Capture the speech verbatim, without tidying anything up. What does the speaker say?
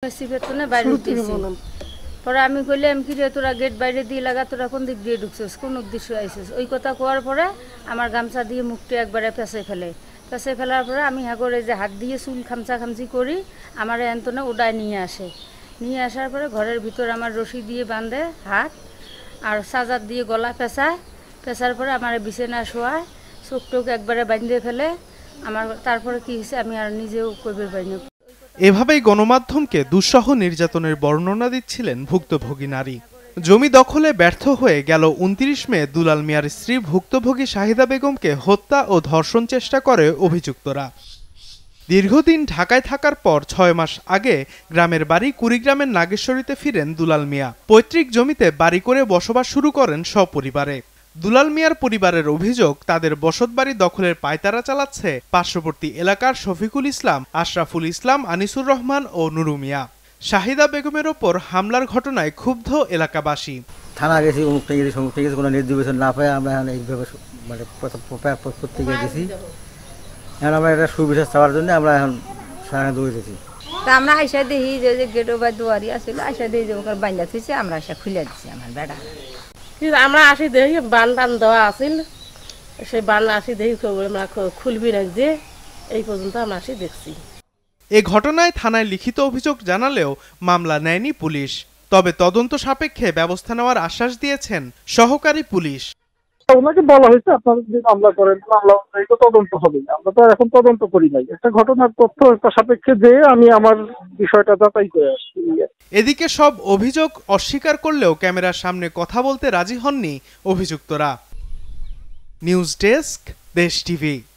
পরে আমি কইলাম কি রে তোরা গেট বাইরে দিয়ে লাগা, তোরা কোন দিক দিয়ে ঢুকছিস, কোন উদ্দেশ্য আইছিস? ওই কথা কোয়ার পরে আমার গামছা দিয়ে মুখটা একবারে পেঁচাই ফেলে পেঁচাই ফেলার পরে আমি হাগরে যে হাত দিয়ে চুল খামচা খামচি করি আমার এন্তনে ওডায় নিয়ে আসে। নিয়ে আসার পরে ঘরের ভিতর আমার রশি দিয়ে বাঁধে হাত আর চার্জার দিয়ে গলা পেঁচায়, পেঁচার পরে আমার বিছানা শোয়ায়, চোখ টোক একবারে বাঁধে ফেলে আমার। তারপরে কি হয়েছে আমি আর নিজেও কইবে পারিনি। এভাবেই গণমাধ্যমকে দুঃসহ নির্যাতনের বর্ণনা দিচ্ছিলেন ভুক্তভোগী নারী। জমি দখলে ব্যর্থ হয়ে গেল উনত্রিশ মে দুলাল মিয়ার স্ত্রী ভুক্তভোগী শাহিদা বেগমকে হত্যা ও ধর্ষণ চেষ্টা করে অভিযুক্তরা। দীর্ঘদিন ঢাকায় থাকার পর ছয় মাস আগে গ্রামের বাড়ি কুড়িগ্রামের নাগেশ্বরীতে ফিরেন দুলাল মিয়া। পৈতৃক জমিতে বাড়ি করে বসবাস শুরু করেন সপরিবারে। দুলাল মিয়ার পরিবারের অভিযোগ, তাদের বসতবাড়ি দখলের পায়তারা চালাচ্ছে পার্শ্ববর্তী এলাকার শফিকুল ইসলাম, আশরাফুল ইসলাম, আনিসুর রহমান ও নুরু মিয়া। শাহিদা বেগমের ওপর হামলার ঘটনায় ক্ষুব্ধ এলাকাবাসী। থানা গেছি, অমুকটা গেছি, সমুকটা গেছি, কোনো নির্দিষ্ট না পাই আমরা এখন এইভাবে মানে করতে গিয়ে গেছি। এখন আমরা একটা সুবিচার চাওয়ার জন্য আমরা এখন সারাদিন দৌড়েছি। তা আমরা আইসা দেখি যে গেটো বা দুয়ারি আসলে আইসা দেখি যে ওখানে বান্ধা থুইছে, আমরা আইসা খুলে দিচ্ছি আমার বেড়া। আমরা আসি দেখি বান টান দেওয়া আছিল, সেই বান আসি দেখি আমরা খুলবি না যে এই পর্যন্ত আমরা আসি দেখছি। এ ঘটনায় থানায় লিখিত অভিযোগ জানালেও মামলা নেয়নি পুলিশ। তবে তদন্ত সাপেক্ষে ব্যবস্থা নেওয়ার আশ্বাস দিয়েছেন সহকারী পুলিশ। ওনাকে বলা হয়েছে আপনারা যদি মামলা করেন মামলা অনুযায়ী তো তদন্ত হবে। আমরা তো এখন তদন্ত করি নাই, একটা ঘটনার তথ্য সাপেক্ষে যে আমি আমার বিষয়টা যাচাই করে আসছি। এদিকে সব অভিযোগ অস্বীকার করলেও ক্যামেরার সামনে কথা বলতে রাজি হননি অভিযুক্তরা। News desk, Desh TV.